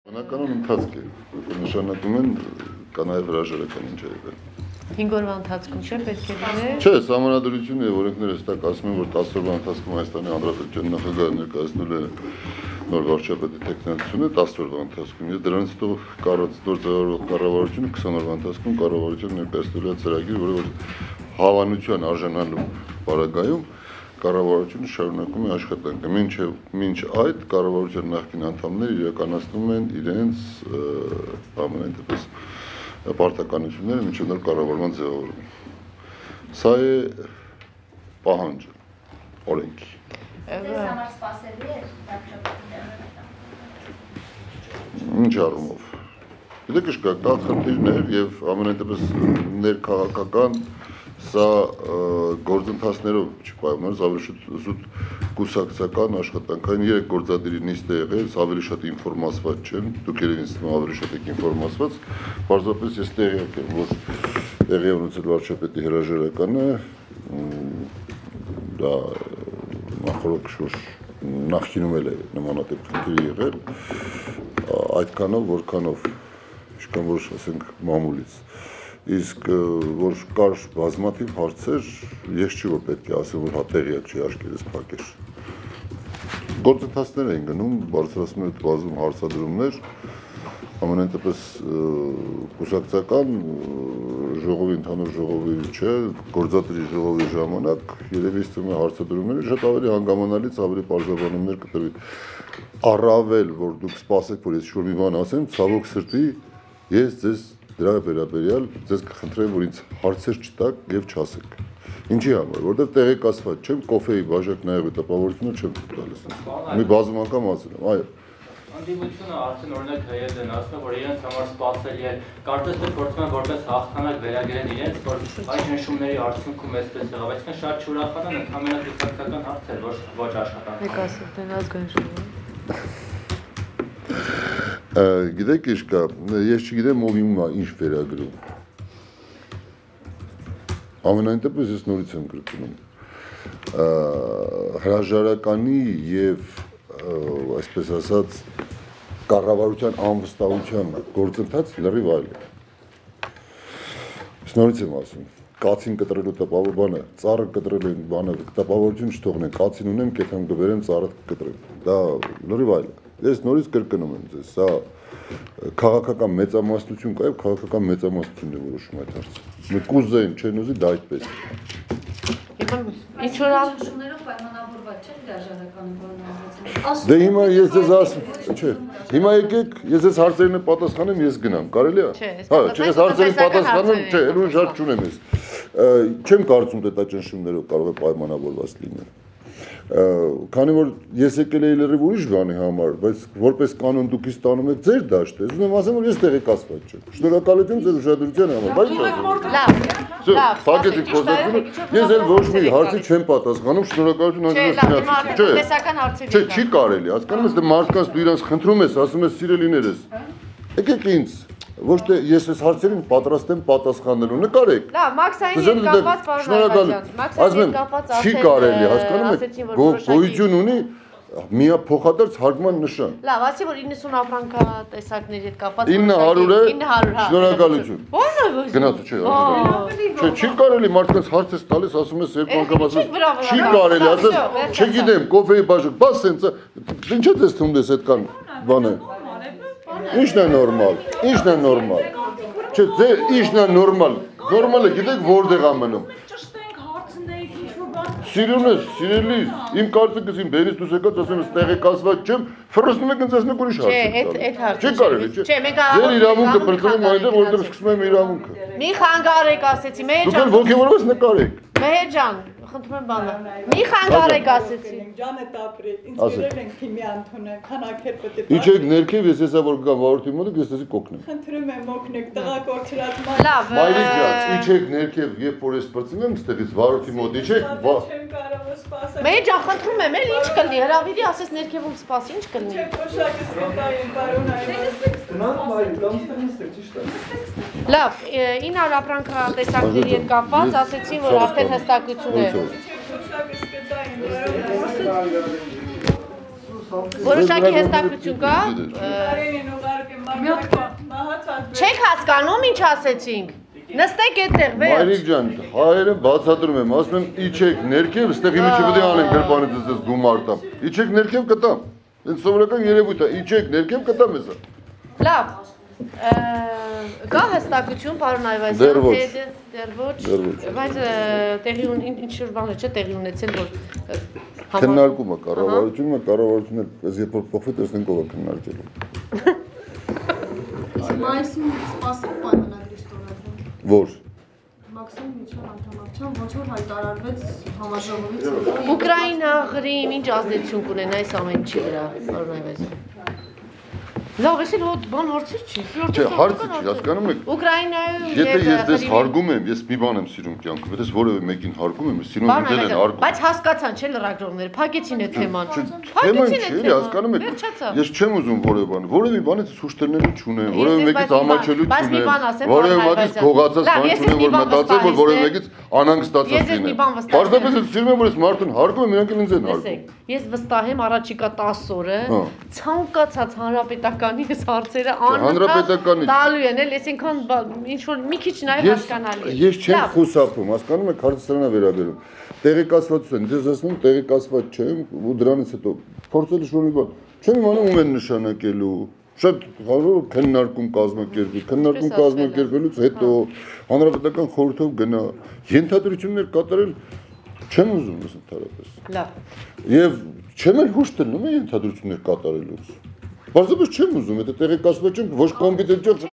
Բնականon ընթացք է, նշանակում են կանայև հրաժարական ինչերը։ 5 օրվա ընթացքում չէ պետք է լինել։ Չէ, համանadrությունն է, օրենքները հստակ ասում են, որ 10 օրվա ընթացքում Հայաստանի Հանրապետության նախագահը ներկայացնում է նոր վարչապետի տեխնացությունը 10 օրվա ընթացքում, եւ դրանից հետո գործարարող կառավարությունը 20 օրվա ընթացքում կառավարությունը ներկայացնում է ծրագիր, որը հավանության արժանալու պարագայում կառավարությունը շարունակում է աշխատանքը։ Մինչ այդ կառավարության նախկին անդամները իրականացնում են իրենց ամենայն դեպս պարտականությունները մինչև նոր կառավարման ձևավորումը։ Սա է պահանջը օրենքի։ Ձեզ համար սպասելի է վարչապետի Ինչ առումով։ Գիտեք, կա խնդիրներ եւ ամենայն դեպս ներքաղաքական սա գործընթացներով չպայմանավորված ավելի շուտ կուսակցական աշխատանքային 3 գործադիրի նիստ է եղել, ավելի շատ ինֆորմացված չեն, դուք երևի ավելի շատ եք ինֆորմացված, պարզապես ես տեղյակ եմ, որ տեղի է ունեցել վարչապետի հրաժարականը, դա նախորդ շուտ նախկինում էլ է նմանատիպ խնդիր եղել, այդքանով, որքանով, ինչքան որ ասենք մամուլից Իսկ որ կար բազմաթիվ հարցեր, ես չի որ պետք է ասեմ, որ տեղյակ չի աչքերս փակեր։ Գործընթացներ էին գնում, բարձրացնում են բազում հարցադրումներ, ամենայն դեպս կուսակցական ժողովի, ընդհանուր ժողովի չէ, գործադիրի ժողովի ժամանակ երևի ստում է հարցադրումները շատ ավելի հանգամանալից, ավելի պարզաբանումներ կտրվի։ Առավել, որ դուք սպասեք, որ ես ինչ-որ մի բան ասեմ, ցավոք սրտի, ես ձեզ Դրա վերաբերյալ ձեզ կխնդրեմ, որ ինձ հարցեր չտաք եւ չասեք։ Ինչի համար, որովհետեւ տեղեկացված չեմ, կոֆեի բաժակ նայելու տպավորությունը չեմ տալիս։ Մի բազում անգամ ասել եմ, այո։ Անդիմությունը արդեն օրինակ հայերն են ասում, որ իրենց համար սպասելի է, կարծես թե փորձում են որպես հաղթանակ վերագրեն իրենց, որ այդ նշումների արդյունքում էսպես եղավ, այսինքն շատ չուրախանան, ընդհանրապես կուսակցական հարց էր, ոչ աշխատանք։ Եք ասել, դեն ազգային ժողովը։ Գիտեք ինչ կա, ես չգիտեմ ով իմ ինչ վերագրում։ Ամենայն դեպս ես նորից եմ կրկնում։ Հրաժարականի եւ այսպես ասած կառավարության անվստահության գործընթաց լրիվ այլ է։ Ես նորից եմ ասում, կացին կտրելու տպավորությունը, ծառը կտրելու են բանը, տպավորություն չթողնեն, կացին ունեմ, կեթան կբերեմ, ծառը կտրեմ։ Դա լրիվ այլ է։ Ես նորից կրկնում եմ ձեզ, սա քաղաքական մեծամասնություն կա եւ քաղաքական մեծամասնությունն է որոշում այդ հարցը։ Մենք կուզեին, չեն ուզի, դա այդպես է։ Ինչ որ նշումներով պայմանավորված չէ հրաժարականը, որն անցած։ Դե հիմա ես ձեզ ասում, չէ։ Հիմա եկեք, ես այս հարցերին պատասխանեմ, ես գնամ, կարելի է։ Հա, չէ, ես հարցերին պատասխանում, չէ, ելուն շատ չունեմ ես։ Չեմ կարծում թե դա ճնշումներով կարող է պայմանավորված լինել։ Քանի որ ես եկել էի լրիվ ուրիշ բանի համար, բայց որպես կանոն դուք ինձ տանում եք ձեր դաշտը, ուզում եմ ասեմ, որ ես տեղեկացված չեմ։ Շնորհակալություն ձեր ուշադրության համար, բայց լավ, փակեցիք խոսակցությունը, ես էլ ոչ մի հարցի չեմ պատասխանում, շնորհակալություն հանդիպեցիք։ Չէ, տեսական հարցերի։ Չէ, չի կարելի, հասկանում ես, դե մարդկանց դու իրանց խնդրում ես, ասում ես սիրելիներս։ Եկեք ինձ Ոչ թե ես այս հարցերին պատրաստ եմ պատասխանելու, նկարեք։ Լավ, Մաքսային հետ կապված շնորհակալություն։ Ասում եմ, չի կարելի, հասկանում եք, գոյություն ունի միափոխադարձ հարգման նշան։ Լավ, ասի որ 90 ապրանքատեսակների հետ կապված 900 է։ 900, հա։ Շնորհակալություն։ Ո՞րն է։ Գնացու չէ։ Չէ, չի կարելի մարդկանց հարց ես տալիս, ասում ես երբ անգամ ասում չի կարելի, ասեմ, չգիտեմ, կոֆեի բաժակ, բաս սենց, ինչ է դες թվում ես այդքան բանը։ Ինչն է նորմալ, ինչն է նորմալ։ Չէ, ձե ինչն է նորմալ։ Նորմալը գիտեք որտեղ է մնում։ Ճշտենք հարցնեիք ինչ-որ բան։ Սիրունես, սիրելիս, իմ կարծիքս իմ բերից դուրս եկած ասում ես տեղեկացված չեմ, ֆռսնում եք ինձ ասում եք ուրիշ հարց։ Չէ, այդ հարցը։ Չի կարելի, չէ։ Չէ, մենք Ձեր իրավունքը բրծում այնտեղ որտեղ սկսում եմ իրավունքը։ Մի խանգարեք ասեցի, Մեհեր Դուք էլ ոգևորված նկարեք։ Մեհեր ջան, խնդրում եմ բանը։ Մի խանգարեք ասեցի։ Ջանը տապրի, ինձ գրել են քիմի Անտոնը, քանակեր պետք է։ Իջեք ներքև, ես հեսա որ գամ վարորդի մոտ, ես դեզի կօգնեմ։ Խնդրում եմ օգնեք, տղա կորցրած ման։ Լավ։ Մայրիկ ջան, իջեք ներքև, երբ որ ես բրծնեմ, ստեղից վարորդի մոտ իջեք, Չեմ կարող սպասել։ Մեհեր ջան, խնդրում եմ, էլ ինչ կլինի, հրավիրի ասես ներքևում սպասի, ինչ կլինի։ Չէ, փոշակս կտային բարոն Լավ, 900 ապրանքատեսակների հետ կապված ասեցին, որ արդեն հստակություն է։ Փոշակս կտային բարոն Որոշակի հստակություն կա։ Կարեն ուղարկել Չեք հասկանում ինչ ասեցինք։ Նստեք այդտեղ, վերջ։ Մայրիկ ջան, հայերը բացատրում եմ, ասում եմ իջեք ներքև, այստեղ իմիջը պետք է անենք գրպանից ես գումար տամ։ Իջեք ներքև կտամ։ Այդ սովորական երևույթ է, իջեք ներքև կտամ ես։ Լավ։ Կա հստակություն, պարոն Այվազյան, Դեռ ոչ։ դեռ ոչ, Դեռ ոչ։ բայց տեղի ինչ-որ բան չէ տեղի ունեցել, որ Քննարկումը կառավարությունը ես երբ որ փոխվի տեսնենք ով է քննարկելու։ Մայիսին սպասել պայմանագրի ստորագրում։ Որ Մաքսիմում միջով անդամակցության ոչ որ հայտարարվեց համաժողովից հետո։ Ուկրաինա Ղրիմ ինչ ազդեցություն կունենա այս ամեն ինչի վրա, պարոն Այվազյան։ Լավ, էսի հոտ բան որցի չի։ Չէ, հարցը չի, հասկանում եք։ Ուկրաինայում Եթե ես դες հարգում եմ, ես մի բան եմ սիրում կյանքում, եթե ես որևէ մեկին հարգում եմ, սիրում եմ ինձ են հարգում։ Բայց հասկացան, չէ՞ լրագրողները, փակեցին այդ թեման։ Թեման չի, հասկանում եք։ Ես չեմ ուզում որևէ բան, որևէ բանից ցույց տալու չունեմ, որևէ մեկից ամաչելու չունեմ, որևէ մեկից փողացած բան չունեմ, որ մտածեմ, որ որևէ մեկից անհանգստացած լինեմ։ Պարզապես ես սիրում եմ, որ ես մարդուն հարգում եմ, իրանք ինձ են հարգում։ Ես վստահ եմ առաջիկա 10 օրը ցանկացած հանրապետականի այս հարցերը անընդհատ տալու են, էլ ես այնքան ինչ որ մի քիչ նաև հասկանալի է։ Ես չեմ խուսափում, հասկանում եք, հարցը սրանա վերաբերում։ Տեղեկացվածություն, ես ասում տեղեկացված չեմ ու դրանից հետո փորձել շնորհի բան։ Չեմ իմանում ում են նշանակելու։ Շատ հարյուր քննարկում կազմակերպելուց հետո հանրապետական խորհրդով գնա ենթադրություններ կատարել չեմ ուզում ես ընդհանրապես։ Լավ։ Եվ չեմ էլ հուշ տնում ենթադրություններ կատարելուց։ Պարզապես չեմ ուզում, եթե տեղեկացված չեմ, ոչ կոմպետենտ չեմ։